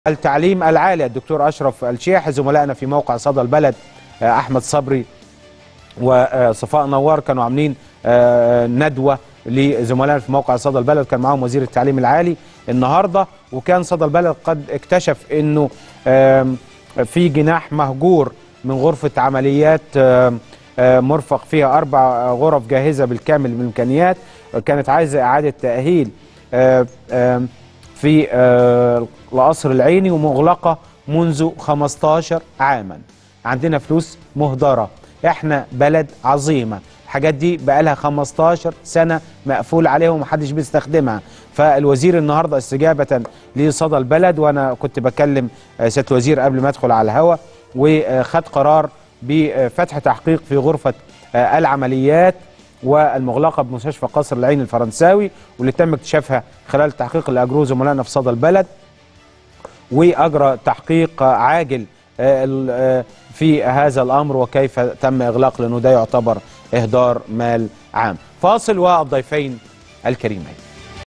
التعليم العالي الدكتور أشرف الشيح، زملائنا في موقع صدى البلد أحمد صبري وصفاء نوار كانوا عاملين ندوة لزملائنا في موقع صدى البلد، كان معاهم وزير التعليم العالي النهاردة، وكان صدى البلد قد اكتشف أنه في جناح مهجور من غرفة عمليات مرفق فيها 4 غرف جاهزة بالكامل من الإمكانيات، كانت عايزة إعادة تأهيل في القصر العيني ومغلقة منذ 15 عاما. عندنا فلوس مهدرة، احنا بلد عظيمة، الحاجات دي بقالها 15 سنة مقفول عليها ومحدش بيستخدمها. فالوزير النهاردة استجابة لصدى البلد، وانا كنت بكلم سيادة الوزير قبل ما ادخل على الهواء، وخد قرار بفتح تحقيق في غرفة العمليات والمغلقة بمستشفى قصر العيني الفرنساوي، واللي تم اكتشافها خلال التحقيق اللي أجروه زملائنا في صدى البلد، وأجرى تحقيق عاجل في هذا الأمر وكيف تم إغلاق، لأنه ده يعتبر إهدار مال عام. فاصل والضيفين الكريمين.